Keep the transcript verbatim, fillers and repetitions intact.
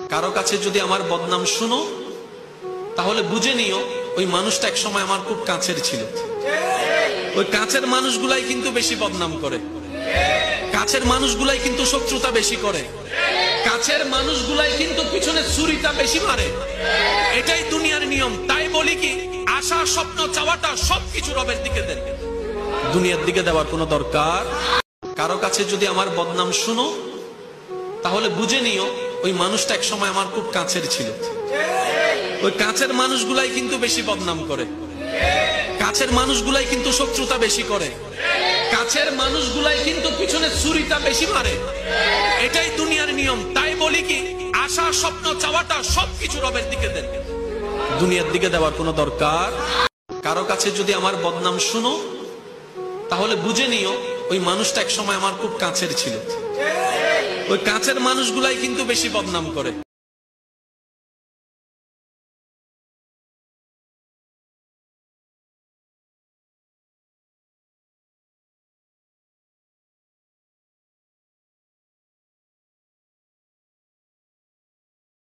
কারো কাছে যদি আমার বদনাম শুনো তাহলে বুঝে নিও ওই মানুষটা এক সময় আমার খুব কাছের ছিল। ওই কাছের মানুষগুলাই কিন্তু বেশি বদনাম করে, কাছের মানুষগুলাই কিন্তু শত্রুতা বেশি করে, কাছের মানুষগুলাই কিন্তু পিছনে ছুরিটা বেশি মারে। এটাই দুনিয়ার নিয়ম। তাই বলি কি, আশা স্বপ্ন চাওয়াটা সবকিছু রবের দিকে দেন, দুনিয়ার দিকে দেওয়ার কোনো দরকার। কারো কাছে যদি আমার বদনাম শুনো তাহলে বুঝে নিও ওই মানুষটা এক সময় আমার খুব কাছের ছিল। ওই কাছের মানুষগুলাই কিন্তু বেশি বদনাম করে, কাছের মানুষগুলাই কিন্তু শত্রুতা বেশি করে, কাছের মানুষগুলাই কিন্তু পিছনে ছুরিটা বেশি মারে। এটাই দুনিয়ার নিয়ম। তাই বলি কি, আশা স্বপ্ন চাওয়াটা সবকিছু রবের দিকে দেন, দুনিয়ার দিকে দেওয়ার কোনো দরকার। কারো কাছে যদি আমার বদনাম শুনো তাহলে বুঝে নিও ওই মানুষটা এক সময় আমার খুব কাছের ছিল। ওই কাছের মানুষগুলাই কিন্তু বেশি বদনাম করে।